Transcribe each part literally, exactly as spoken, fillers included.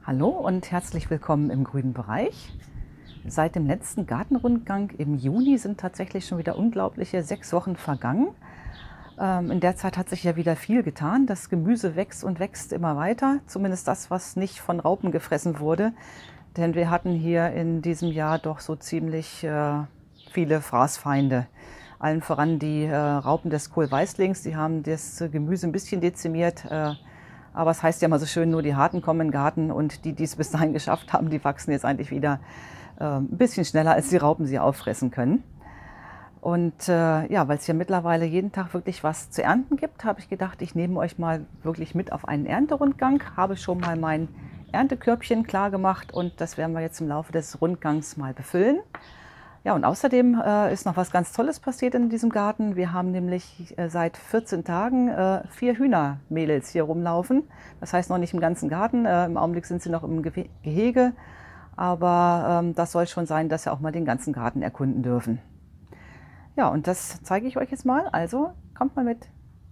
Hallo und herzlich willkommen im grünen Bereich. Seit dem letzten Gartenrundgang im Juni sind tatsächlich schon wieder unglaubliche sechs Wochen vergangen. Ähm, in der Zeit hat sich ja wieder viel getan. Das Gemüse wächst und wächst immer weiter, zumindest das, was nicht von Raupen gefressen wurde. Denn wir hatten hier in diesem Jahr doch so ziemlich äh, viele Fraßfeinde. Allen voran die äh, Raupen des Kohlweißlings, die haben das Gemüse ein bisschen dezimiert. Äh, Aber es heißt ja immer so schön, nur die Harten kommen in den Garten, und die, die es bis dahin geschafft haben, die wachsen jetzt eigentlich wieder äh, ein bisschen schneller, als die Raupen sie auffressen können. Und äh, ja, weil es ja mittlerweile jeden Tag wirklich was zu ernten gibt, habe ich gedacht, ich nehme euch mal wirklich mit auf einen Ernterundgang. Habe schon mal mein Erntekörbchen klar gemacht und das werden wir jetzt im Laufe des Rundgangs mal befüllen. Ja, und außerdem äh, ist noch was ganz Tolles passiert in diesem Garten. Wir haben nämlich äh, seit vierzehn Tagen äh, vier Hühnermädels hier rumlaufen. Das heißt noch nicht im ganzen Garten. Äh, Im Augenblick sind sie noch im Ge Gehege. Aber ähm, das soll schon sein, dass sie auch mal den ganzen Garten erkunden dürfen. Ja, und das zeige ich euch jetzt mal. Also kommt mal mit.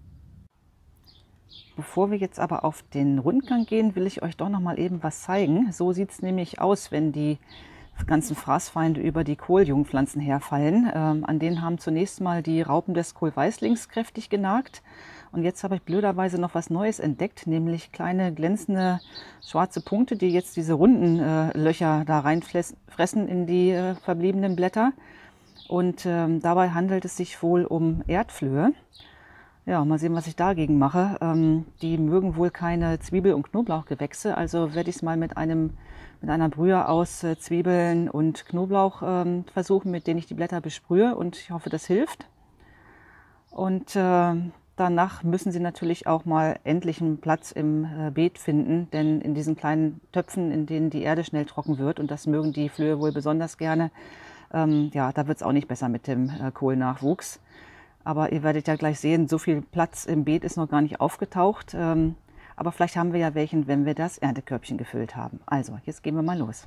Bevor wir jetzt aber auf den Rundgang gehen, will ich euch doch noch mal eben was zeigen. So sieht es nämlich aus, wenn die ganzen Fraßfeinde über die Kohljungpflanzen herfallen. Ähm, an denen haben zunächst mal die Raupen des Kohlweißlings kräftig genagt. Und jetzt habe ich blöderweise noch was Neues entdeckt, nämlich kleine glänzende schwarze Punkte, die jetzt diese runden äh, Löcher da reinfressen in die äh, verbliebenen Blätter. Und ähm, dabei handelt es sich wohl um Erdflöhe. Ja, mal sehen, was ich dagegen mache. Ähm, die mögen wohl keine Zwiebel- und Knoblauchgewächse, also werde ich es mal mit einem mit einer Brühe aus äh, Zwiebeln und Knoblauch ähm, versuchen, mit denen ich die Blätter besprühe, und ich hoffe, das hilft. Und äh, danach müssen sie natürlich auch mal endlich einen Platz im äh, Beet finden, denn in diesen kleinen Töpfen, in denen die Erde schnell trocken wird, und das mögen die Flöhe wohl besonders gerne, ähm, ja, da wird es auch nicht besser mit dem äh, Kohlnachwuchs. Aber ihr werdet ja gleich sehen, so viel Platz im Beet ist noch gar nicht aufgetaucht. Ähm, aber vielleicht haben wir ja welchen, wenn wir das Erntekörbchen gefüllt haben. Also, jetzt gehen wir mal los.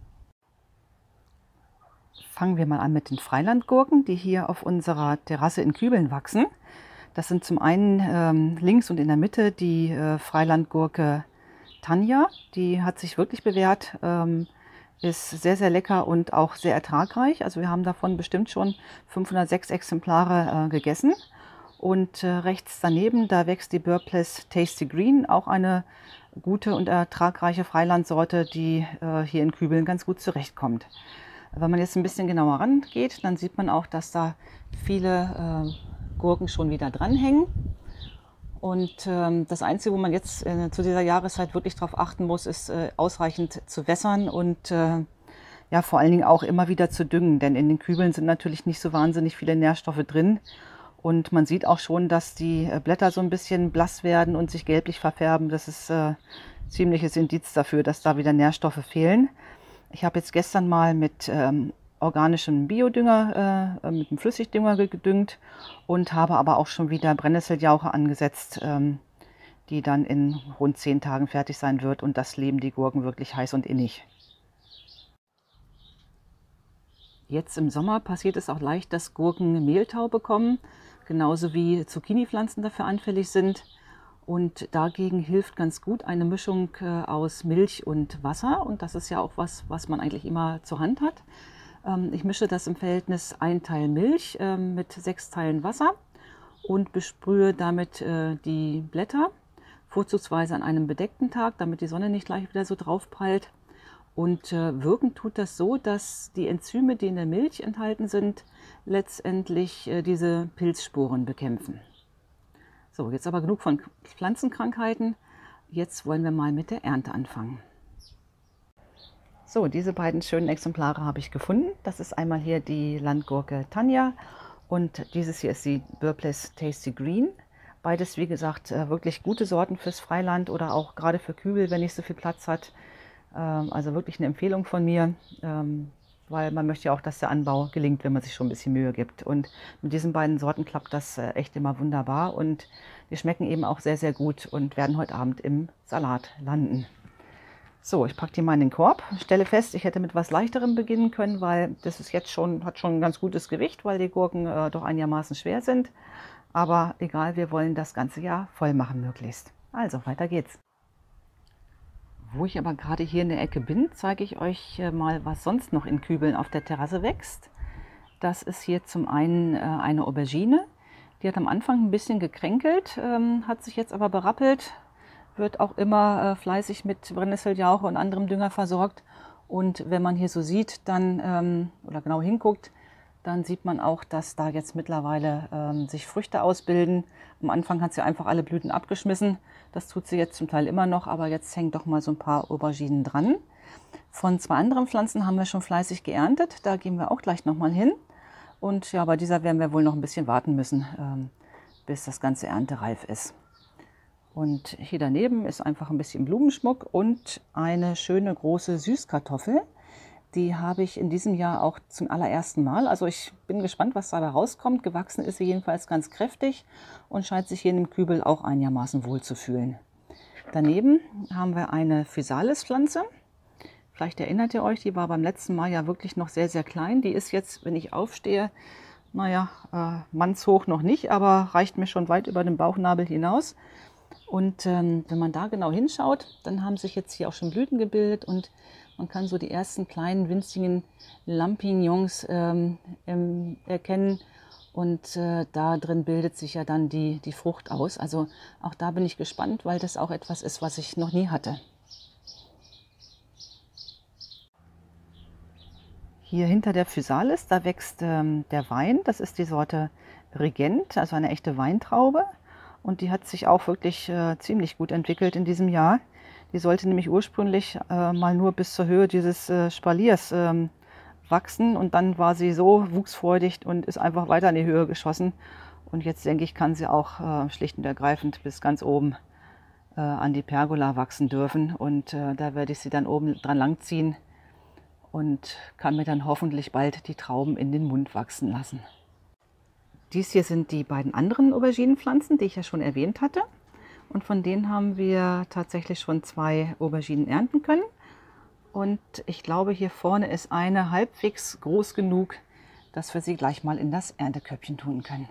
Fangen wir mal an mit den Freilandgurken, die hier auf unserer Terrasse in Kübeln wachsen. Das sind zum einen ähm, links und in der Mitte die äh, Freilandgurke Tanja. Die hat sich wirklich bewährt. Ähm, Ist sehr, sehr lecker und auch sehr ertragreich. Also wir haben davon bestimmt schon fünfhundertsechs Exemplare äh, gegessen. Und äh, rechts daneben, da wächst die Burpless Tasty Green, auch eine gute und ertragreiche Freilandsorte, die äh, hier in Kübeln ganz gut zurechtkommt. Wenn man jetzt ein bisschen genauer rangeht, dann sieht man auch, dass da viele äh, Gurken schon wieder dranhängen. Und ähm, das Einzige, wo man jetzt äh, zu dieser Jahreszeit wirklich darauf achten muss, ist äh, ausreichend zu wässern und äh, ja, vor allen Dingen auch immer wieder zu düngen, denn in den Kübeln sind natürlich nicht so wahnsinnig viele Nährstoffe drin. Und man sieht auch schon, dass die äh, Blätter so ein bisschen blass werden und sich gelblich verfärben. Das ist äh, ziemliches Indiz dafür, dass da wieder Nährstoffe fehlen. Ich habe jetzt gestern mal mit ähm, organischem Biodünger, äh, mit einem Flüssigdünger gedüngt und habe aber auch schon wieder Brennnesseljauche angesetzt, ähm, die dann in rund zehn Tagen fertig sein wird, und das lieben die Gurken wirklich heiß und innig. Jetzt im Sommer passiert es auch leicht, dass Gurken Mehltau bekommen, genauso wie Zucchini-Pflanzen dafür anfällig sind. Und dagegen hilft ganz gut eine Mischung äh, aus Milch und Wasser, und das ist ja auch was, was man eigentlich immer zur Hand hat. Ich mische das im Verhältnis ein Teil Milch äh, mit sechs Teilen Wasser und besprühe damit äh, die Blätter, vorzugsweise an einem bedeckten Tag, damit die Sonne nicht gleich wieder so drauf prallt. Und äh, wirken tut das so, dass die Enzyme, die in der Milch enthalten sind, letztendlich äh, diese Pilzsporen bekämpfen. So, jetzt aber genug von Pflanzenkrankheiten. Jetzt wollen wir mal mit der Ernte anfangen. So, diese beiden schönen Exemplare habe ich gefunden. Das ist einmal hier die Landgurke Tanja und dieses hier ist die Burpless Tasty Green. Beides, wie gesagt, wirklich gute Sorten fürs Freiland oder auch gerade für Kübel, wenn nicht so viel Platz hat. Also wirklich eine Empfehlung von mir, weil man möchte ja auch, dass der Anbau gelingt, wenn man sich schon ein bisschen Mühe gibt. Und mit diesen beiden Sorten klappt das echt immer wunderbar, und die schmecken eben auch sehr, sehr gut und werden heute Abend im Salat landen. So, ich packe die mal in den Korb, stelle fest, ich hätte mit was Leichterem beginnen können, weil das ist jetzt schon, hat schon ein ganz gutes Gewicht, weil die Gurken äh, doch einigermaßen schwer sind. Aber egal, wir wollen das ganze Jahr voll machen möglichst. Also, weiter geht's. Wo ich aber gerade hier in der Ecke bin, zeige ich euch mal, was sonst noch in Kübeln auf der Terrasse wächst. Das ist hier zum einen äh, eine Aubergine. Die hat am Anfang ein bisschen gekränkelt, ähm, hat sich jetzt aber berappelt, wird auch immer äh, fleißig mit Brennnesseljauche und anderem Dünger versorgt. Und wenn man hier so sieht, dann ähm, oder genau hinguckt, dann sieht man auch, dass da jetzt mittlerweile ähm, sich Früchte ausbilden. Am Anfang hat sie einfach alle Blüten abgeschmissen. Das tut sie jetzt zum Teil immer noch, aber jetzt hängen doch mal so ein paar Auberginen dran. Von zwei anderen Pflanzen haben wir schon fleißig geerntet. Da gehen wir auch gleich noch mal hin. Und ja, bei dieser werden wir wohl noch ein bisschen warten müssen, ähm, bis das Ganze erntereif ist. Und hier daneben ist einfach ein bisschen Blumenschmuck und eine schöne große Süßkartoffel. Die habe ich in diesem Jahr auch zum allerersten Mal. Also ich bin gespannt, was dabei rauskommt. Gewachsen ist sie jedenfalls ganz kräftig und scheint sich hier in dem Kübel auch einigermaßen wohl zu fühlen. Daneben haben wir eine Physalis-Pflanze. Vielleicht erinnert ihr euch, die war beim letzten Mal ja wirklich noch sehr, sehr klein. Die ist jetzt, wenn ich aufstehe, naja, äh, mannshoch noch nicht, aber reicht mir schon weit über den Bauchnabel hinaus. Und ähm, wenn man da genau hinschaut, dann haben sich jetzt hier auch schon Blüten gebildet und man kann so die ersten kleinen winzigen Lampignons ähm, ähm, erkennen. Und äh, da drin bildet sich ja dann die, die Frucht aus. Also auch da bin ich gespannt, weil das auch etwas ist, was ich noch nie hatte. Hier hinter der Physalis, da wächst ähm, der Wein. Das ist die Sorte Regent, also eine echte Weintraube. Und die hat sich auch wirklich äh, ziemlich gut entwickelt in diesem Jahr. Die sollte nämlich ursprünglich äh, mal nur bis zur Höhe dieses äh, Spaliers ähm, wachsen. Und dann war sie so wuchsfreudig und ist einfach weiter in die Höhe geschossen. Und jetzt denke ich, kann sie auch äh, schlicht und ergreifend bis ganz oben äh, an die Pergola wachsen dürfen. Und äh, da werde ich sie dann oben dran langziehen und kann mir dann hoffentlich bald die Trauben in den Mund wachsen lassen. Dies hier sind die beiden anderen Auberginenpflanzen, die ich ja schon erwähnt hatte. Und von denen haben wir tatsächlich schon zwei Auberginen ernten können. Und ich glaube, hier vorne ist eine halbwegs groß genug, dass wir sie gleich mal in das Ernteköpfchen tun können.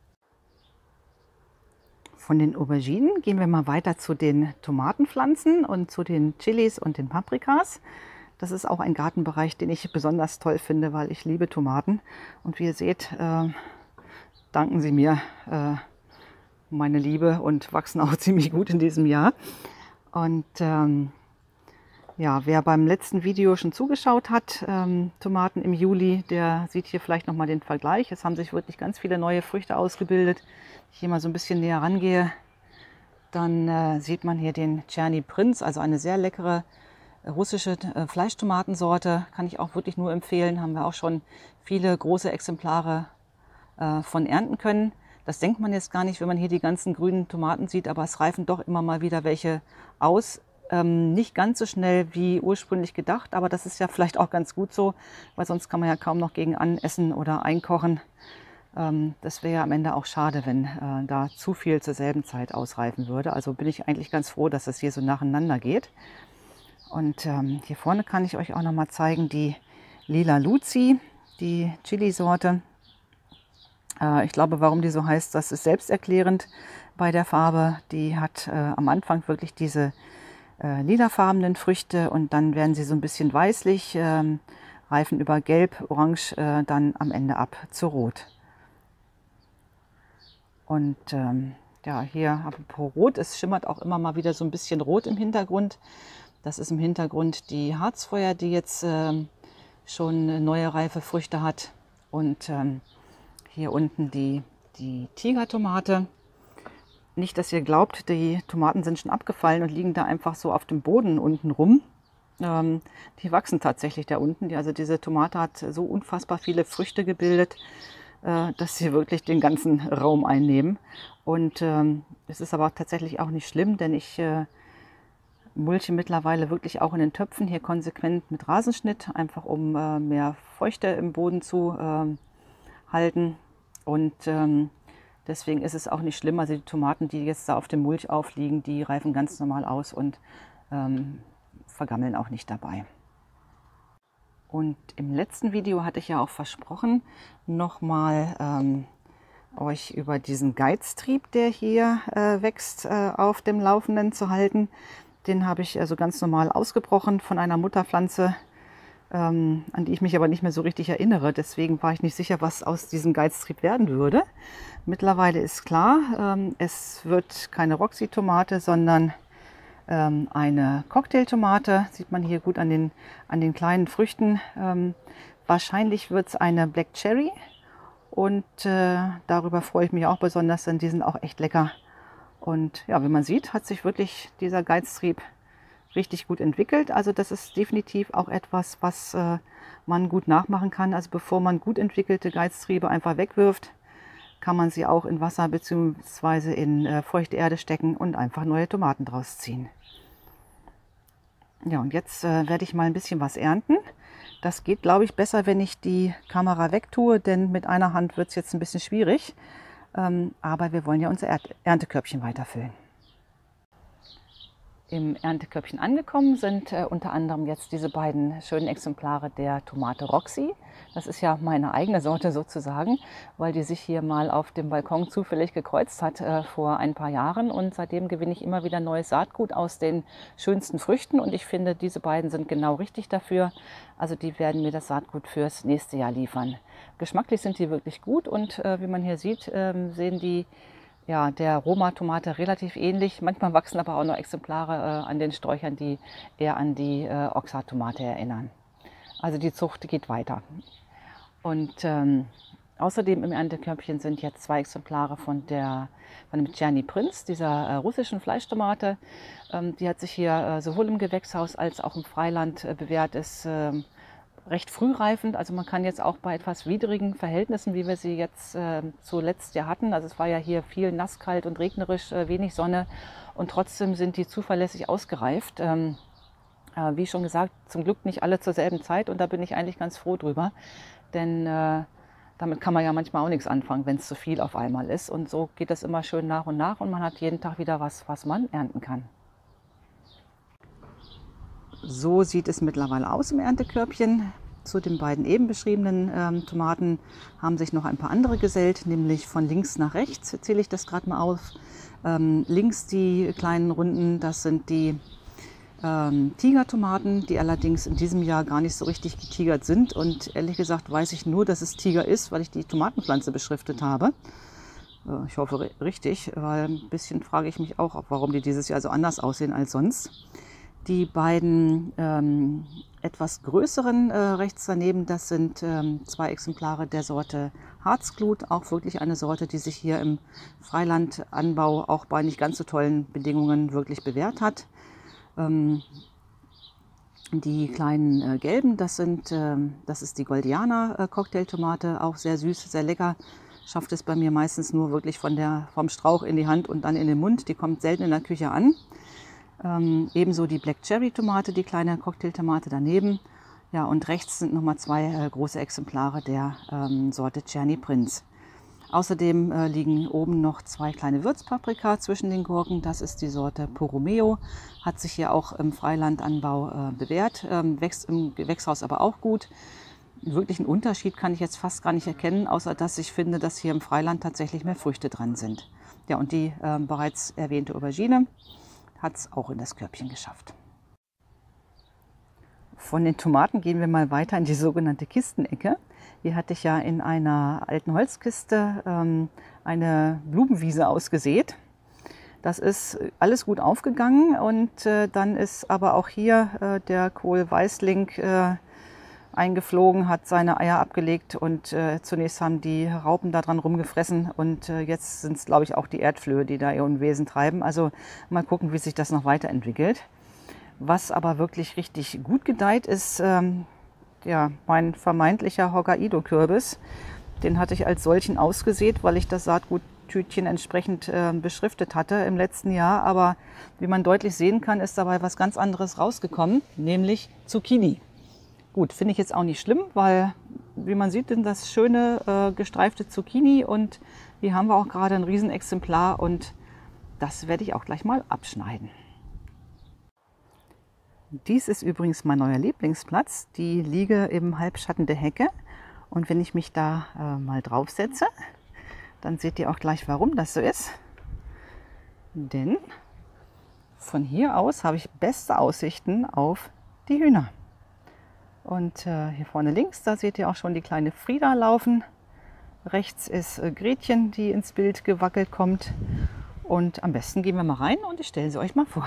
Von den Auberginen gehen wir mal weiter zu den Tomatenpflanzen und zu den Chilis und den Paprikas. Das ist auch ein Gartenbereich, den ich besonders toll finde, weil ich liebe Tomaten. Und wie ihr seht, äh, danken sie mir äh, meine Liebe und wachsen auch ziemlich gut in diesem Jahr. Und ähm, ja, wer beim letzten Video schon zugeschaut hat, ähm, Tomaten im Juli, der sieht hier vielleicht nochmal den Vergleich. Es haben sich wirklich ganz viele neue Früchte ausgebildet. Wenn ich hier mal so ein bisschen näher rangehe, dann äh, sieht man hier den Czerny Prinz, also eine sehr leckere russische äh, Fleischtomatensorte. Kann ich auch wirklich nur empfehlen. Haben wir auch schon viele große Exemplare von ernten können. Das denkt man jetzt gar nicht, wenn man hier die ganzen grünen Tomaten sieht, aber es reifen doch immer mal wieder welche aus. Ähm, nicht ganz so schnell wie ursprünglich gedacht, aber das ist ja vielleicht auch ganz gut so, weil sonst kann man ja kaum noch gegen anessen oder einkochen. Ähm, das wäre ja am Ende auch schade, wenn äh, da zu viel zur selben Zeit ausreifen würde. Also bin ich eigentlich ganz froh, dass es hier so nacheinander geht. Und ähm, hier vorne kann ich euch auch noch mal zeigen, die Lila Luzi, die Chili-Sorte. Ich glaube, warum die so heißt, das ist selbsterklärend bei der Farbe. Die hat äh, am Anfang wirklich diese äh, lilafarbenen Früchte und dann werden sie so ein bisschen weißlich, äh, reifen über gelb, orange, äh, dann am Ende ab zu rot. Und ähm, ja, hier apropos rot, es schimmert auch immer mal wieder so ein bisschen rot im Hintergrund. Das ist im Hintergrund die Harzfeuer, die jetzt äh, schon neue reife Früchte hat. Und ähm, hier unten die, die Tigertomate. Nicht, dass ihr glaubt, die Tomaten sind schon abgefallen und liegen da einfach so auf dem Boden unten rum. Ähm, die wachsen tatsächlich da unten. Die, also diese Tomate hat so unfassbar viele Früchte gebildet, äh, dass sie wirklich den ganzen Raum einnehmen. Und ähm, es ist aber tatsächlich auch nicht schlimm, denn ich äh, mulche mittlerweile wirklich auch in den Töpfen hier konsequent mit Rasenschnitt, einfach um äh, mehr Feuchte im Boden zu äh, halten. Und ähm, deswegen ist es auch nicht schlimm. Also die Tomaten, die jetzt da auf dem Mulch aufliegen, die reifen ganz normal aus und ähm, vergammeln auch nicht dabei. Und im letzten Video hatte ich ja auch versprochen, nochmal ähm, euch über diesen Geiztrieb, der hier äh, wächst, äh, auf dem Laufenden zu halten. Den habe ich also ganz normal ausgebrochen von einer Mutterpflanze, ähm, an die ich mich aber nicht mehr so richtig erinnere. Deswegen war ich nicht sicher, was aus diesem Geiztrieb werden würde. Mittlerweile ist klar, ähm, es wird keine Roxy-Tomate, sondern ähm, eine Cocktailtomate. Sieht man hier gut an den, an den kleinen Früchten. Ähm, wahrscheinlich wird es eine Black Cherry. Und äh, darüber freue ich mich auch besonders, denn die sind auch echt lecker. Und ja, wie man sieht, hat sich wirklich dieser Geiztrieb richtig gut entwickelt. Also das ist definitiv auch etwas, was äh, man gut nachmachen kann. Also bevor man gut entwickelte Geiztriebe einfach wegwirft, kann man sie auch in Wasser bzw. in äh, feuchte Erde stecken und einfach neue Tomaten draus ziehen. Ja, und jetzt äh, werde ich mal ein bisschen was ernten. Das geht, glaube ich, besser, wenn ich die Kamera wegtue, denn mit einer Hand wird es jetzt ein bisschen schwierig. Ähm, aber wir wollen ja unser Erntekörbchen weiterfüllen. Im Erntekörbchen angekommen sind äh, unter anderem jetzt diese beiden schönen Exemplare der Tomate Roxy. Das ist ja meine eigene Sorte sozusagen, weil die sich hier mal auf dem Balkon zufällig gekreuzt hat äh, vor ein paar Jahren. Und seitdem gewinne ich immer wieder neues Saatgut aus den schönsten Früchten. Und ich finde, diese beiden sind genau richtig dafür. Also die werden mir das Saatgut fürs nächste Jahr liefern. Geschmacklich sind die wirklich gut und äh, wie man hier sieht, äh, sehen die ja, der Roma-Tomate relativ ähnlich. Manchmal wachsen aber auch noch Exemplare äh, an den Sträuchern, die eher an die äh, Oxat-Tomate erinnern. Also die Zucht geht weiter. Und ähm, außerdem im Erntekörbchen sind jetzt zwei Exemplare von, der, von dem Czerny Prinz, dieser äh, russischen Fleischtomate. Ähm, die hat sich hier äh, sowohl im Gewächshaus als auch im Freiland äh, bewährt. Ist äh, recht frühreifend, also man kann jetzt auch bei etwas widrigen Verhältnissen, wie wir sie jetzt äh, zuletzt ja hatten, also es war ja hier viel nass, kalt und regnerisch, äh, wenig Sonne und trotzdem sind die zuverlässig ausgereift. Ähm, äh, wie schon gesagt, zum Glück nicht alle zur selben Zeit und da bin ich eigentlich ganz froh drüber, denn äh, damit kann man ja manchmal auch nichts anfangen, wenn es zu viel auf einmal ist und so geht das immer schön nach und nach und man hat jeden Tag wieder was, was man ernten kann. So sieht es mittlerweile aus im Erntekörbchen. Zu den beiden eben beschriebenen ähm, Tomaten haben sich noch ein paar andere gesellt, nämlich von links nach rechts zähle ich das gerade mal auf. Ähm, links die kleinen runden, das sind die ähm, Tigertomaten, die allerdings in diesem Jahr gar nicht so richtig getigert sind. Und ehrlich gesagt weiß ich nur, dass es Tiger ist, weil ich die Tomatenpflanze beschriftet habe. Äh, ich hoffe richtig, weil ein bisschen frage ich mich auch, warum die dieses Jahr so anders aussehen als sonst. Die beiden ähm, etwas größeren äh, rechts daneben, das sind ähm, zwei Exemplare der Sorte Harzglut, auch wirklich eine Sorte, die sich hier im Freilandanbau auch bei nicht ganz so tollen Bedingungen wirklich bewährt hat. Ähm, die kleinen äh, gelben, das, sind, äh, das ist die Goldiana äh, Cocktailtomate, auch sehr süß, sehr lecker. Schafft es bei mir meistens nur wirklich von der, vom Strauch in die Hand und dann in den Mund. Die kommt selten in der Küche an. Ähm, ebenso die Black Cherry Tomate, die kleine Cocktailtomate daneben. Ja, und rechts sind nochmal zwei äh, große Exemplare der ähm, Sorte Czerny Prinz. Außerdem äh, liegen oben noch zwei kleine Würzpaprika zwischen den Gurken. Das ist die Sorte Poromeo, hat sich hier auch im Freilandanbau äh, bewährt, ähm, wächst im Gewächshaus aber auch gut. Wirklich einen Unterschied kann ich jetzt fast gar nicht erkennen, außer dass ich finde, dass hier im Freiland tatsächlich mehr Früchte dran sind. Ja, und die äh, bereits erwähnte Aubergine hat es auch in das Körbchen geschafft. Von den Tomaten gehen wir mal weiter in die sogenannte Kistenecke. Hier hatte ich ja in einer alten Holzkiste ähm, eine Blumenwiese ausgesät. Das ist alles gut aufgegangen und äh, dann ist aber auch hier äh, der Kohlweißling äh, eingeflogen, hat seine Eier abgelegt und äh, zunächst haben die Raupen da dran rumgefressen und äh, jetzt sind es, glaube ich, auch die Erdflöhe, die da ihr Unwesen treiben. Also mal gucken, wie sich das noch weiterentwickelt. Was aber wirklich richtig gut gedeiht, ist ähm, ja, mein vermeintlicher Hokkaido-Kürbis. Den hatte ich als solchen ausgesät, weil ich das Saatguttütchen entsprechend äh, beschriftet hatte im letzten Jahr. Aber wie man deutlich sehen kann, ist dabei was ganz anderes rausgekommen, nämlich Zucchini. Gut, finde ich jetzt auch nicht schlimm, weil, wie man sieht, sind das schöne äh, gestreifte Zucchini und hier haben wir auch gerade ein Riesenexemplar und das werde ich auch gleich mal abschneiden. Dies ist übrigens mein neuer Lieblingsplatz, die liege im Halbschatten der Hecke und wenn ich mich da äh, mal drauf setze, dann seht ihr auch gleich, warum das so ist. Denn Von hier aus habe ich beste Aussichten auf die Hühner. Und äh, hier vorne links, da seht ihr auch schon die kleine Frieda laufen. Rechts ist äh, Gretchen, die ins Bild gewackelt kommt. Und am besten gehen wir mal rein und ich stelle sie euch mal vor.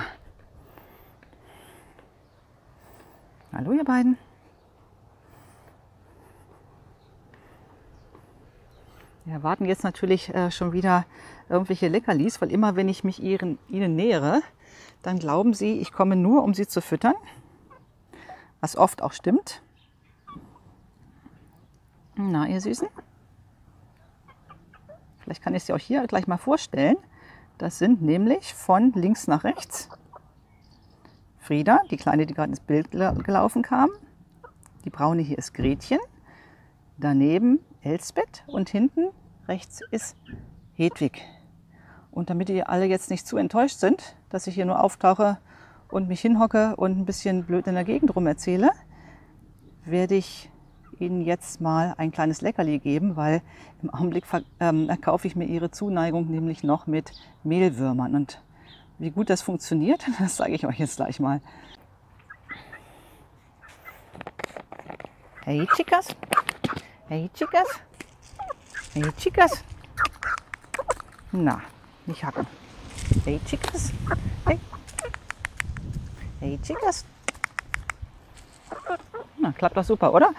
Hallo ihr beiden. Wir erwarten jetzt natürlich äh, schon wieder irgendwelche Leckerlis, weil immer wenn ich mich ihren, ihnen nähere, dann glauben sie, ich komme nur, um sie zu füttern. Was oft auch stimmt. Na, ihr Süßen? Vielleicht kann ich sie auch hier gleich mal vorstellen. Das sind nämlich von links nach rechts Frieda, die Kleine, die gerade ins Bild gelaufen kam. Die braune hier ist Gretchen. Daneben Elsbeth und hinten rechts ist Hedwig. Und damit ihr alle jetzt nicht zu enttäuscht sind, dass ich hier nur auftauche und mich hinhocke und ein bisschen blöd in der Gegend rum erzähle, werde ich Ihnen jetzt mal ein kleines Leckerli geben, weil im Augenblick ähm, erkaufe ich mir ihre Zuneigung nämlich noch mit Mehlwürmern. Und wie gut das funktioniert, das sage ich euch jetzt gleich mal. Hey Chicas, hey Chicas, hey Chicas. Na, nicht hacken. Hey Chicas, hey, hey Chicas. Na, klappt doch super, oder?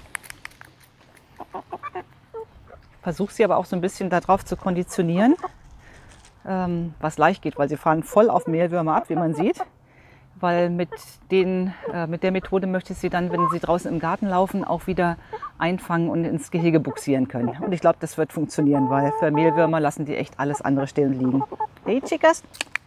Ich versuche sie aber auch so ein bisschen darauf zu konditionieren, ähm, was leicht geht, weil sie fahren voll auf Mehlwürmer ab, wie man sieht. Weil mit, den, äh, mit der Methode möchte ich sie dann, wenn sie draußen im Garten laufen, auch wieder einfangen und ins Gehege buxieren können. Und ich glaube, das wird funktionieren, weil für Mehlwürmer lassen die echt alles andere stehen und liegen. Hey Chicas!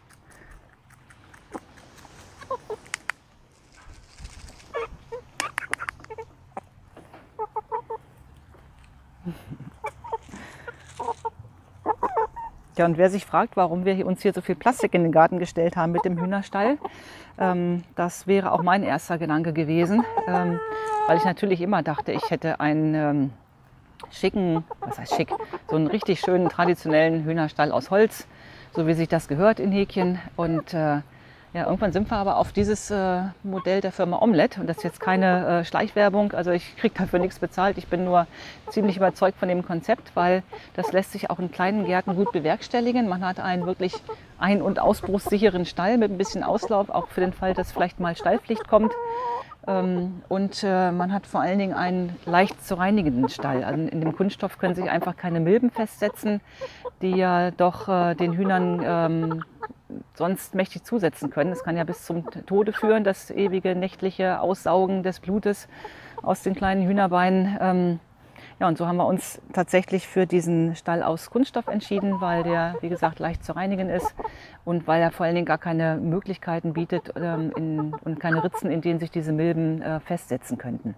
Ja, und wer sich fragt, warum wir uns hier so viel Plastik in den Garten gestellt haben mit dem Hühnerstall, ähm, das wäre auch mein erster Gedanke gewesen, ähm, weil ich natürlich immer dachte, ich hätte einen ähm, schicken, was heißt schick, so einen richtig schönen traditionellen Hühnerstall aus Holz, so wie sich das gehört in Häkchen. Und äh, ja, irgendwann sind wir aber auf dieses äh, Modell der Firma Omelette, und das ist jetzt keine äh, Schleichwerbung, also ich kriege dafür nichts bezahlt, ich bin nur ziemlich überzeugt von dem Konzept, weil das lässt sich auch in kleinen Gärten gut bewerkstelligen. Man hat einen wirklich ein- und ausbruchssicheren Stall mit ein bisschen Auslauf, auch für den Fall, dass vielleicht mal Stallpflicht kommt. Ähm, und äh, man hat vor allen Dingen einen leicht zu reinigenden Stall. Also in dem Kunststoff können sich einfach keine Milben festsetzen, die ja doch äh, den Hühnern ähm, sonst mächtig zusetzen können. Das kann ja bis zum Tode führen, das ewige nächtliche Aussaugen des Blutes aus den kleinen Hühnerbeinen. Ähm, ja, und so haben wir uns tatsächlich für diesen Stall aus Kunststoff entschieden, weil der, wie gesagt, leicht zu reinigen ist und weil er vor allen Dingen gar keine Möglichkeiten bietet ähm, in, und keine Ritzen, in denen sich diese Milben äh, festsetzen könnten.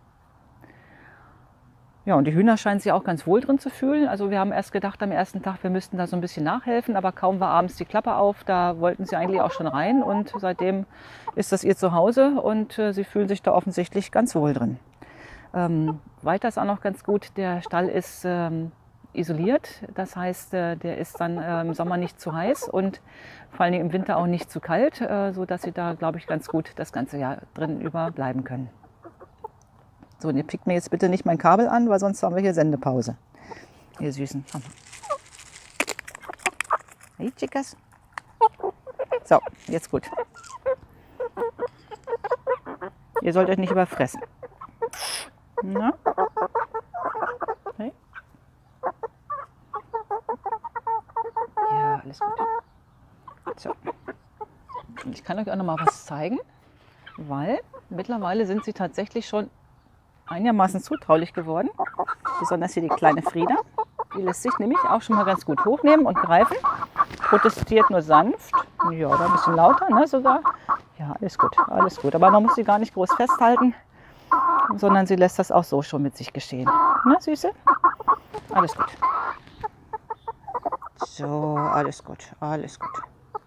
Ja, und die Hühner scheinen sich auch ganz wohl drin zu fühlen. Also wir haben erst gedacht am ersten Tag, wir müssten da so ein bisschen nachhelfen, aber kaum war abends die Klappe auf, da wollten sie eigentlich auch schon rein, und seitdem ist das ihr Zuhause und äh, sie fühlen sich da offensichtlich ganz wohl drin. Ähm, weiter ist auch noch ganz gut, der Stall ist ähm, isoliert, das heißt, äh, der ist dann äh, im Sommer nicht zu heiß und vor allen Dingen im Winter auch nicht zu kalt, äh, sodass sie da, glaube ich, ganz gut das ganze Jahr drin über bleiben können. So, und ihr pickt mir jetzt bitte nicht mein Kabel an, weil sonst haben wir hier Sendepause. Ihr Süßen. Komm. Hey, Chicas. So, jetzt gut. Ihr sollt euch nicht überfressen. Na? Hey? Ja, alles gut. So. Und ich kann euch auch noch mal was zeigen, weil mittlerweile sind sie tatsächlich schon einigermaßen zutraulich geworden. Besonders hier die kleine Frieda. Die lässt sich nämlich auch schon mal ganz gut hochnehmen und greifen. Protestiert nur sanft. Ja, oder ein bisschen lauter, ne, sogar. Ja, alles gut, alles gut. Aber man muss sie gar nicht groß festhalten, sondern sie lässt das auch so schon mit sich geschehen. Ne, Süße? Alles gut. So, alles gut, alles gut.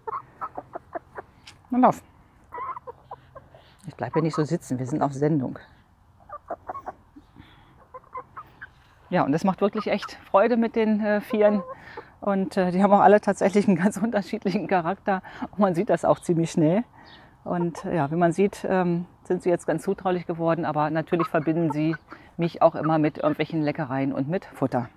Na, lauf. Ich bleibe hier nicht so sitzen, wir sind auf Sendung. Ja, und das macht wirklich echt Freude mit den äh, Vieren. Und äh, die haben auch alle tatsächlich einen ganz unterschiedlichen Charakter. Und man sieht das auch ziemlich schnell. Und äh, ja, wie man sieht, ähm, sind sie jetzt ganz zutraulich geworden. Aber natürlich verbinden sie mich auch immer mit irgendwelchen Leckereien und mit Futter.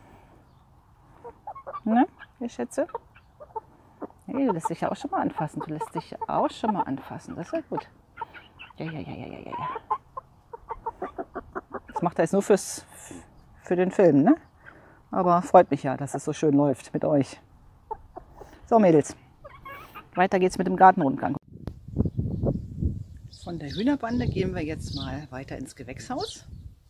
Ne, ihr Schätze? Hey, du lässt dich ja auch schon mal anfassen. Du lässt dich auch schon mal anfassen. Das ist ja gut. Ja, ja, ja, ja, ja, ja. Das macht er jetzt nur fürs, für den Film, ne? Aber freut mich ja, dass es so schön läuft mit euch. So, Mädels. Weiter geht's mit dem Gartenrundgang. Von der Hühnerbande gehen wir jetzt mal weiter ins Gewächshaus.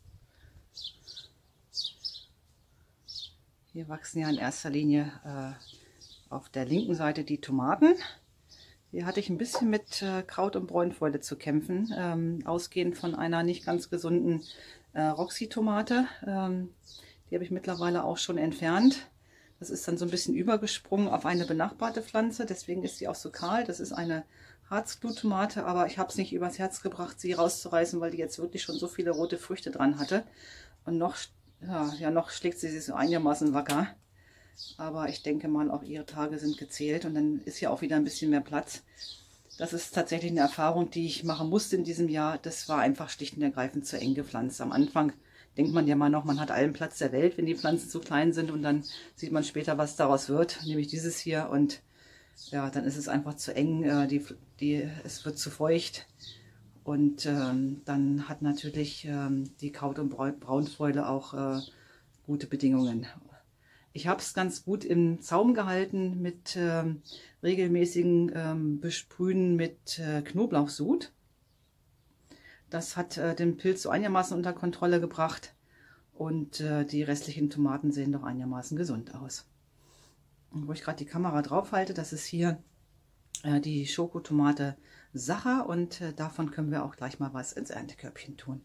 Hier wachsen ja in erster Linie äh, auf der linken Seite die Tomaten. Hier hatte ich ein bisschen mit äh, Kraut- und Bräunfäule zu kämpfen, ähm, ausgehend von einer nicht ganz gesunden äh, Roxy-Tomate. Ähm, die habe ich mittlerweile auch schon entfernt. Das ist dann so ein bisschen übergesprungen auf eine benachbarte Pflanze, deswegen ist sie auch so kahl. Das ist eine Harzgluttomate, aber ich habe es nicht übers Herz gebracht, sie rauszureißen, weil die jetzt wirklich schon so viele rote Früchte dran hatte. Und noch, ja, ja, noch schlägt sie sich so einigermaßen wacker. Aber ich denke mal, auch ihre Tage sind gezählt und dann ist hier auch wieder ein bisschen mehr Platz. Das ist tatsächlich eine Erfahrung, die ich machen musste in diesem Jahr. Das war einfach schlicht und ergreifend zu eng gepflanzt. Am Anfang denkt man ja mal noch, man hat allen Platz der Welt, wenn die Pflanzen zu klein sind und dann sieht man später, was daraus wird, nämlich dieses hier. Und ja, dann ist es einfach zu eng, die, die, es wird zu feucht und ähm, dann hat natürlich ähm, die Kraut- und Braunfäule auch äh, gute Bedingungen. Ich habe es ganz gut im Zaum gehalten mit ähm, regelmäßigen ähm, Besprühen mit äh, Knoblauchsud. Das hat äh, den Pilz so einigermaßen unter Kontrolle gebracht und äh, die restlichen Tomaten sehen doch einigermaßen gesund aus. Und wo ich gerade die Kamera drauf halte, das ist hier äh, die Schokotomate Sacher und äh, davon können wir auch gleich mal was ins Erntekörbchen tun.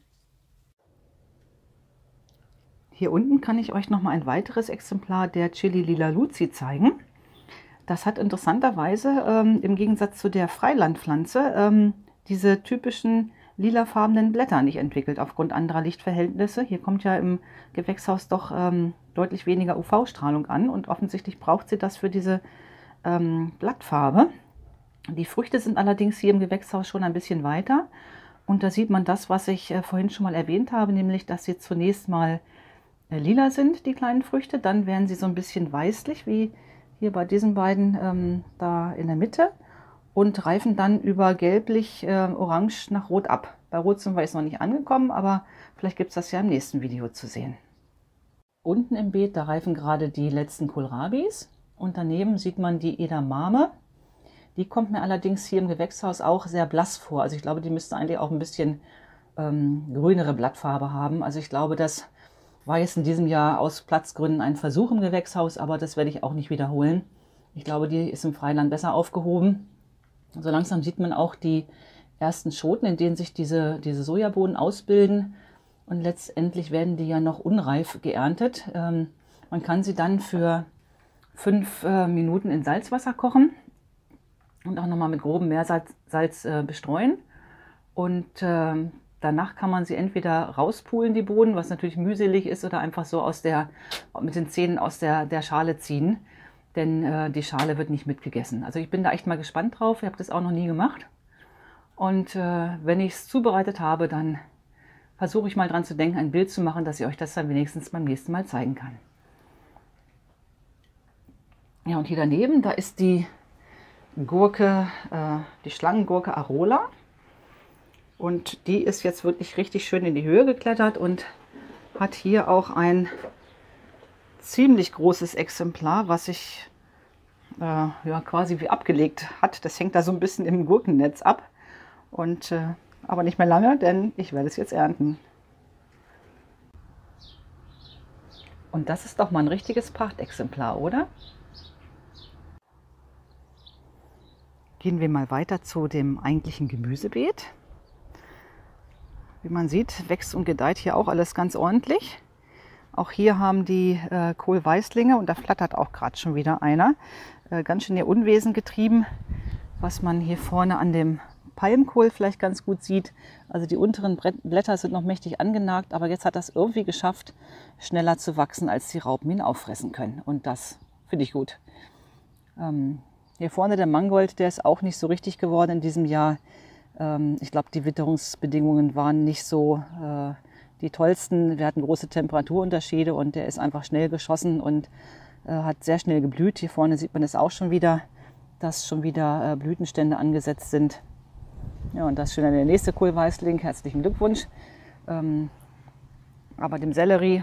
Hier unten kann ich euch noch mal ein weiteres Exemplar der Chili Lila Luzi zeigen. Das hat interessanterweise ähm, im Gegensatz zu der Freilandpflanze ähm, diese typischen lilafarbenen Blätter nicht entwickelt aufgrund anderer Lichtverhältnisse. Hier kommt ja im Gewächshaus doch ähm, deutlich weniger U V-Strahlung an und offensichtlich braucht sie das für diese ähm, Blattfarbe. Die Früchte sind allerdings hier im Gewächshaus schon ein bisschen weiter und da sieht man das, was ich äh, vorhin schon mal erwähnt habe, nämlich dass sie zunächst mal lila sind, die kleinen Früchte, dann werden sie so ein bisschen weißlich, wie hier bei diesen beiden ähm, da in der Mitte und reifen dann über gelblich, äh, orange nach rot ab. Bei rot sind wir jetzt noch nicht angekommen, aber vielleicht gibt es das ja im nächsten Video zu sehen. Unten im Beet, da reifen gerade die letzten Kohlrabis und daneben sieht man die Edamame. Die kommt mir allerdings hier im Gewächshaus auch sehr blass vor. Also ich glaube, die müsste eigentlich auch ein bisschen ähm, grünere Blattfarbe haben. Also ich glaube, das war jetzt in diesem Jahr aus Platzgründen ein Versuch im Gewächshaus, aber das werde ich auch nicht wiederholen. Ich glaube, die ist im Freiland besser aufgehoben. So langsam sieht man auch die ersten Schoten, in denen sich diese, diese Sojabohnen ausbilden. Und letztendlich werden die ja noch unreif geerntet. Ähm, man kann sie dann für fünf äh, Minuten in Salzwasser kochen und auch nochmal mit grobem Meersalz Salz, äh, bestreuen. Und äh, danach kann man sie entweder rauspulen, die Bohnen, was natürlich mühselig ist, oder einfach so aus der, mit den Zähnen aus der, der Schale ziehen. Denn äh, die Schale wird nicht mitgegessen. Also ich bin da echt mal gespannt drauf. Ich habe das auch noch nie gemacht. Und äh, wenn ich es zubereitet habe, dann versuche ich mal dran zu denken, ein Bild zu machen, dass ich euch das dann wenigstens beim nächsten Mal zeigen kann. Ja, und hier daneben, da ist die Gurke, äh, die Schlangengurke Arola. Und die ist jetzt wirklich richtig schön in die Höhe geklettert und hat hier auch ein ziemlich großes Exemplar, was sich äh, ja, quasi wie abgelegt hat. Das hängt da so ein bisschen im Gurkennetz ab. Und, äh, aber nicht mehr lange, denn ich werde es jetzt ernten. Und das ist doch mal ein richtiges Prachtexemplar, oder? Gehen wir mal weiter zu dem eigentlichen Gemüsebeet. Wie man sieht, wächst und gedeiht hier auch alles ganz ordentlich. Auch hier haben die äh, Kohlweißlinge, und da flattert auch gerade schon wieder einer, äh, ganz schön ihr Unwesen getrieben, was man hier vorne an dem Palmkohl vielleicht ganz gut sieht. Also die unteren Blätter sind noch mächtig angenagt, aber jetzt hat das irgendwie geschafft, schneller zu wachsen, als die Raupen ihn auffressen können. Und das finde ich gut. Ähm, hier vorne der Mangold, der ist auch nicht so richtig geworden in diesem Jahr. Ähm, ich glaube, die Witterungsbedingungen waren nicht so äh, die tollsten. Wir hatten große Temperaturunterschiede und der ist einfach schnell geschossen und äh, hat sehr schnell geblüht. Hier vorne sieht man es auch schon wieder, dass schon wieder äh, Blütenstände angesetzt sind. Ja, und das ist schon der nächste Kohlweißling. Herzlichen Glückwunsch. Ähm, aber dem Sellerie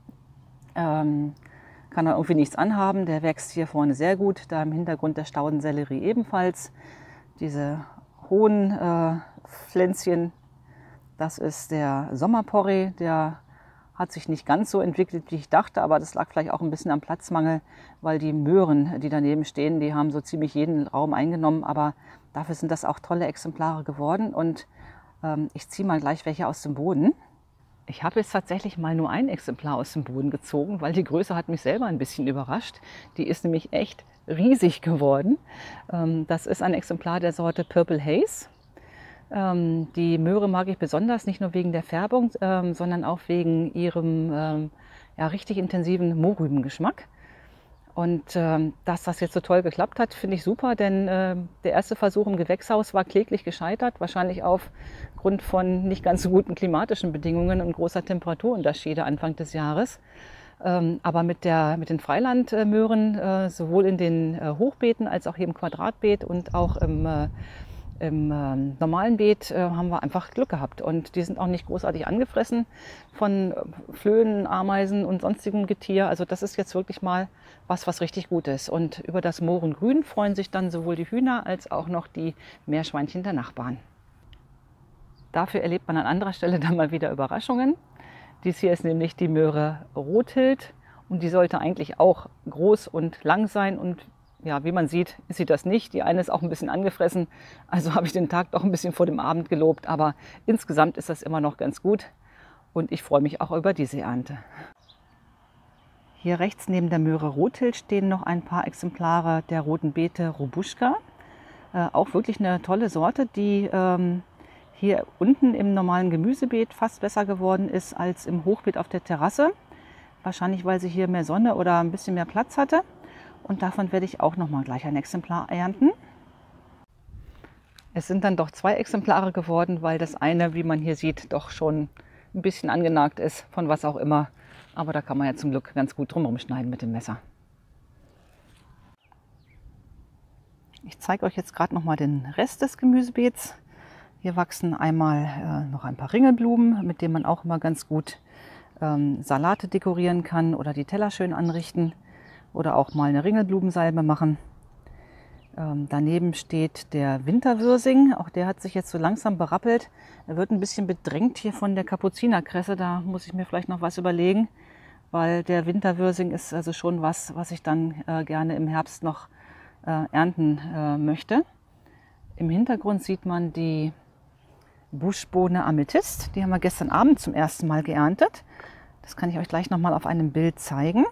ähm, kann er irgendwie nichts anhaben. Der wächst hier vorne sehr gut. Da im Hintergrund der Staudensellerie ebenfalls. Diese hohen äh, Pflänzchen, das ist der Sommerporree. Der hat sich nicht ganz so entwickelt, wie ich dachte, aber das lag vielleicht auch ein bisschen am Platzmangel, weil die Möhren, die daneben stehen, die haben so ziemlich jeden Raum eingenommen. Aber dafür sind das auch tolle Exemplare geworden. Und ähm, ich ziehe mal gleich welche aus dem Boden. Ich habe jetzt tatsächlich mal nur ein Exemplar aus dem Boden gezogen, weil die Größe hat mich selber ein bisschen überrascht. Die ist nämlich echt riesig geworden. Ähm, das ist ein Exemplar der Sorte Purple Haze. Ähm, die Möhre mag ich besonders, nicht nur wegen der Färbung, ähm, sondern auch wegen ihrem ähm, ja, richtig intensiven Mohrrübengeschmack. Und ähm, dass das jetzt so toll geklappt hat, finde ich super, denn äh, der erste Versuch im Gewächshaus war kläglich gescheitert, wahrscheinlich aufgrund von nicht ganz so guten klimatischen Bedingungen und großer Temperaturunterschiede Anfang des Jahres. Ähm, aber mit, der, mit den Freilandmöhren, äh, sowohl in den äh, Hochbeeten als auch hier im Quadratbeet und auch im äh, Im äh, normalen Beet äh, haben wir einfach Glück gehabt und die sind auch nicht großartig angefressen von Flöhen, Ameisen und sonstigem Getier. Also das ist jetzt wirklich mal was, was richtig gut ist. Und über das Mohrengrün freuen sich dann sowohl die Hühner als auch noch die Meerschweinchen der Nachbarn. Dafür erlebt man an anderer Stelle dann mal wieder Überraschungen. Dies hier ist nämlich die Möhre Rothild und die sollte eigentlich auch groß und lang sein und ja, wie man sieht, ist sie das nicht. Die eine ist auch ein bisschen angefressen, also habe ich den Tag doch ein bisschen vor dem Abend gelobt. Aber insgesamt ist das immer noch ganz gut und ich freue mich auch über diese Ernte. Hier rechts neben der Möhre Rothild stehen noch ein paar Exemplare der roten Beete Robuschka. Äh, auch wirklich eine tolle Sorte, die ähm, hier unten im normalen Gemüsebeet fast besser geworden ist als im Hochbeet auf der Terrasse. Wahrscheinlich, weil sie hier mehr Sonne oder ein bisschen mehr Platz hatte. Und davon werde ich auch noch mal gleich ein Exemplar ernten. Es sind dann doch zwei Exemplare geworden, weil das eine, wie man hier sieht, doch schon ein bisschen angenagt ist, von was auch immer. Aber da kann man ja zum Glück ganz gut drumherum schneiden mit dem Messer. Ich zeige euch jetzt gerade noch mal den Rest des Gemüsebeets. Hier wachsen einmal äh, noch ein paar Ringelblumen, mit denen man auch immer ganz gut ähm, Salate dekorieren kann oder die Teller schön anrichten. Oder auch mal eine Ringelblumensalbe machen. Ähm, daneben steht der Winterwürsing. Auch der hat sich jetzt so langsam berappelt. Er wird ein bisschen bedrängt hier von der Kapuzinerkresse. Da muss ich mir vielleicht noch was überlegen, weil der Winterwürsing ist also schon was, was ich dann äh, gerne im Herbst noch äh, ernten äh, möchte. Im Hintergrund sieht man die Buschbohne Amethyst. Die haben wir gestern Abend zum ersten Mal geerntet. Das kann ich euch gleich noch mal auf einem Bild zeigen.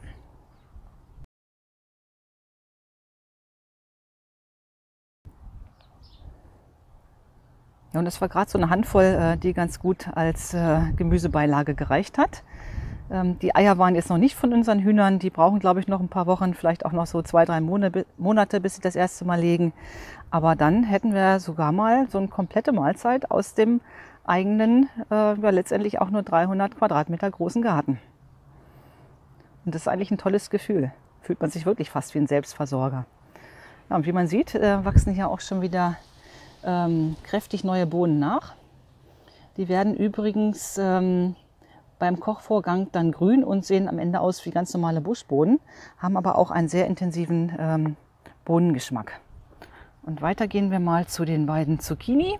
Ja, und das war gerade so eine Handvoll, die ganz gut als Gemüsebeilage gereicht hat. Die Eier waren jetzt noch nicht von unseren Hühnern. Die brauchen, glaube ich, noch ein paar Wochen, vielleicht auch noch so zwei, drei Monate, bis sie das erste Mal legen. Aber dann hätten wir sogar mal so eine komplette Mahlzeit aus dem eigenen, ja, letztendlich auch nur dreihundert Quadratmeter großen Garten. Und das ist eigentlich ein tolles Gefühl. Fühlt man sich wirklich fast wie ein Selbstversorger. Ja, und wie man sieht, wachsen hier auch schon wieder Ähm, kräftig neue Bohnen nach. Die werden übrigens ähm, beim Kochvorgang dann grün und sehen am Ende aus wie ganz normale Buschbohnen, haben aber auch einen sehr intensiven ähm, Bohnengeschmack. Und weiter gehen wir mal zu den beiden Zucchini,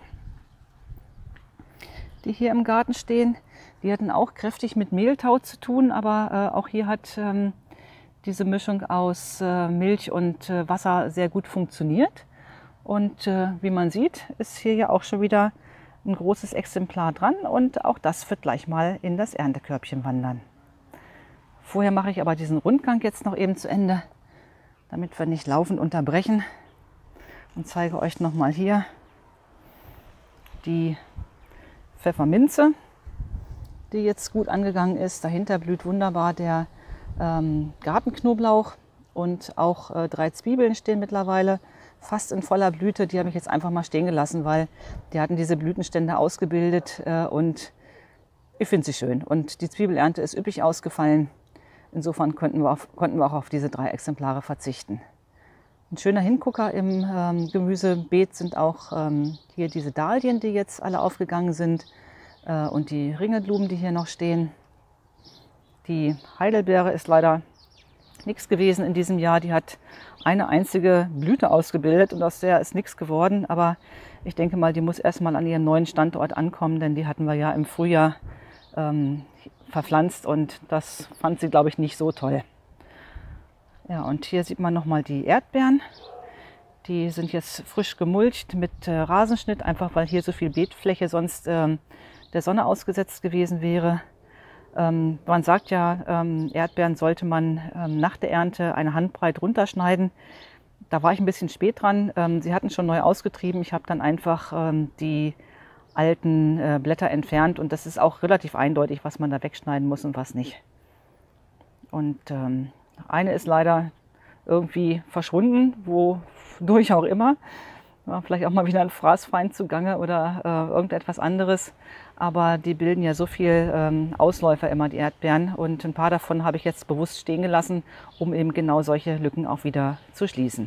die hier im Garten stehen. Die hatten auch kräftig mit Mehltau zu tun, aber äh, auch hier hat ähm, diese Mischung aus äh, Milch und äh, Wasser sehr gut funktioniert. Und äh, wie man sieht, ist hier ja auch schon wieder ein großes Exemplar dran und auch das wird gleich mal in das Erntekörbchen wandern. Vorher mache ich aber diesen Rundgang jetzt noch eben zu Ende, damit wir nicht laufend unterbrechen, und zeige euch noch mal hier die Pfefferminze, die jetzt gut angegangen ist. Dahinter blüht wunderbar der ähm, Gartenknoblauch Und auch äh, drei Zwiebeln stehen mittlerweile fast in voller Blüte. Die habe ich jetzt einfach mal stehen gelassen, weil die hatten diese Blütenstände ausgebildet äh, und ich finde sie schön. Und die Zwiebelernte ist üppig ausgefallen. Insofern konnten wir, auf, konnten wir auch auf diese drei Exemplare verzichten. Ein schöner Hingucker im ähm, Gemüsebeet sind auch ähm, hier diese Dahlien, die jetzt alle aufgegangen sind äh, und die Ringelblumen, die hier noch stehen. Die Heidelbeere ist leider nichts gewesen in diesem Jahr. Die hat eine einzige Blüte ausgebildet und aus der ist nichts geworden. Aber ich denke mal, die muss erstmal an ihren neuen Standort ankommen, denn die hatten wir ja im Frühjahr ähm, verpflanzt und das fand sie, glaube ich, nicht so toll. Ja, und hier sieht man nochmal die Erdbeeren. Die sind jetzt frisch gemulcht mit äh, Rasenschnitt, einfach weil hier so viel Beetfläche sonst ähm, der Sonne ausgesetzt gewesen wäre. Ähm, man sagt ja, ähm, Erdbeeren sollte man ähm, nach der Ernte eine Handbreit runterschneiden. Da war ich ein bisschen spät dran. Ähm, sie hatten schon neu ausgetrieben. Ich habe dann einfach ähm, die alten äh, Blätter entfernt und das ist auch relativ eindeutig, was man da wegschneiden muss und was nicht. Und ähm, eine ist leider irgendwie verschwunden, wodurch auch immer. Ja, vielleicht auch mal wieder ein Fraßfeind zugange oder äh, irgendetwas anderes. Aber die bilden ja so viel ähm, Ausläufer immer, die Erdbeeren. Und ein paar davon habe ich jetzt bewusst stehen gelassen, um eben genau solche Lücken auch wieder zu schließen.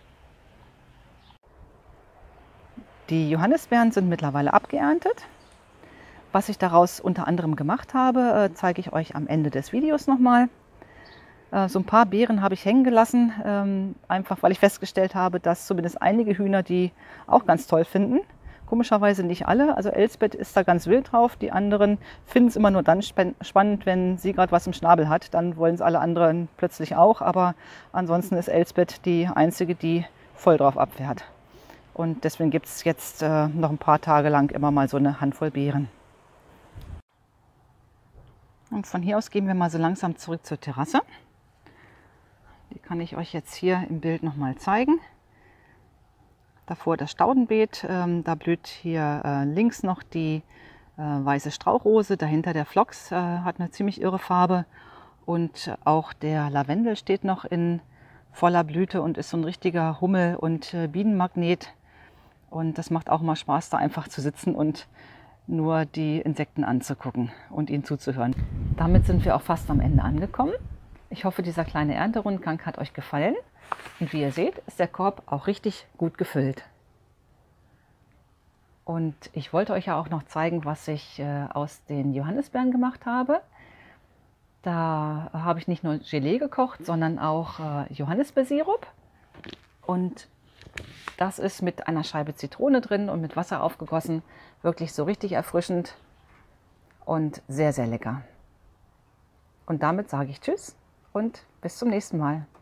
Die Johannisbeeren sind mittlerweile abgeerntet. Was ich daraus unter anderem gemacht habe, äh, zeige ich euch am Ende des Videos nochmal. So ein paar Beeren habe ich hängen gelassen, ähm, einfach weil ich festgestellt habe, dass zumindest einige Hühner die auch ganz toll finden. Komischerweise nicht alle, also Elsbeth ist da ganz wild drauf. Die anderen finden es immer nur dann spannend, wenn sie gerade was im Schnabel hat. Dann wollen es alle anderen plötzlich auch, aber ansonsten ist Elsbeth die einzige, die voll drauf abfährt. Und deswegen gibt es jetzt äh, noch ein paar Tage lang immer mal so eine Handvoll Beeren. Und von hier aus gehen wir mal so langsam zurück zur Terrasse. Die kann ich euch jetzt hier im Bild noch mal zeigen. Davor das Staudenbeet, ähm, da blüht hier äh, links noch die äh, weiße Strauchrose, dahinter der Phlox, äh, hat eine ziemlich irre Farbe und auch der Lavendel steht noch in voller Blüte und ist so ein richtiger Hummel- und äh, Bienenmagnet. Und das macht auch mal Spaß, da einfach zu sitzen und nur die Insekten anzugucken und ihnen zuzuhören. Damit sind wir auch fast am Ende angekommen. Ich hoffe, dieser kleine Ernterundgang hat euch gefallen. Und wie ihr seht, ist der Korb auch richtig gut gefüllt. Und ich wollte euch ja auch noch zeigen, was ich äh, aus den Johannisbeeren gemacht habe. Da habe ich nicht nur Gelee gekocht, sondern auch äh, Johannisbeersirup. Und das ist mit einer Scheibe Zitrone drin und mit Wasser aufgegossen. Wirklich so richtig erfrischend und sehr, sehr lecker. Und damit sage ich Tschüss und bis zum nächsten Mal.